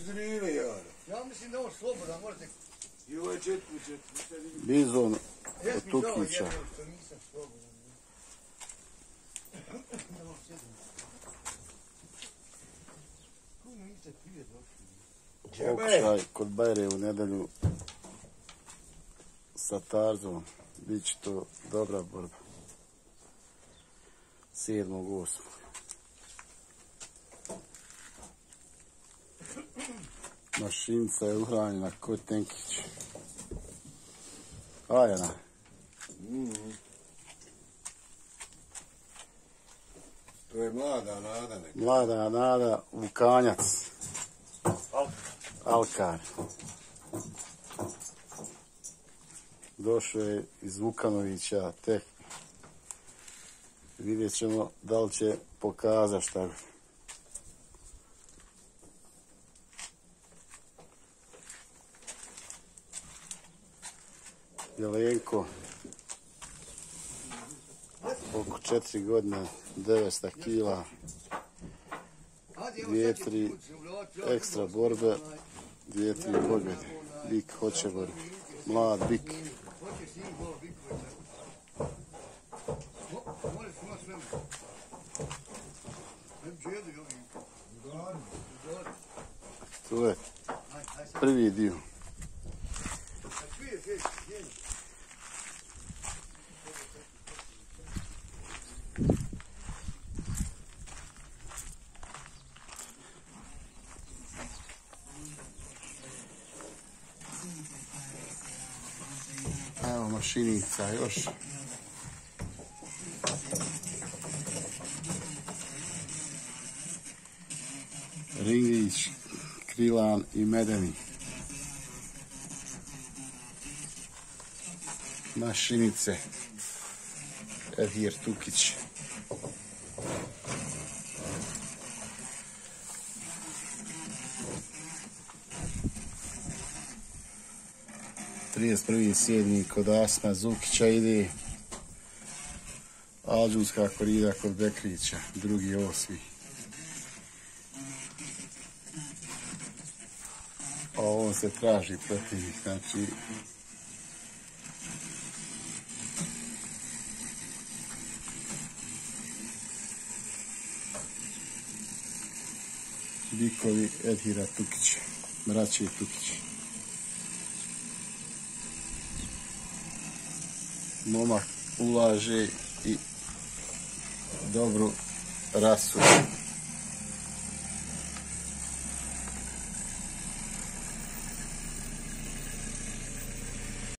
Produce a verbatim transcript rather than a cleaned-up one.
zrile, jara. Ja mislim da on slobodan, možete... I ovo je četku, četku. Bizon od Tukića. Pokušaj kod Bajre u nedelju sa Tarzom. Biće to dobra borba. sedmog osmog Mašinica je uhranjena kod Tenkić. Ajana. Mm. To je mlada nada neka. Mlada nada, Vukanjac. Alkar. Došao je iz Vukanovića tek. Vidjet ćemo da li će pokazati šta. Jelenko. Oko četiri godine, devetsto kila. Dvije, tri ekstra borbe, dvije, tri pobjede. Bik hoće borbe. Mlad bik. To je prvi dio. Evo mašinica još. Ringić, Krilan i Medeni. Mašinice. Edhir Tukić. trideset prvi sedmi kod Asma Zukića ide. Alđunska Korida kod Bekrića, drugi osmi. A on se traži protivnik, znači bikovi Edhira Tukića, braće Tukić. Momak ulaže i dobru rasu.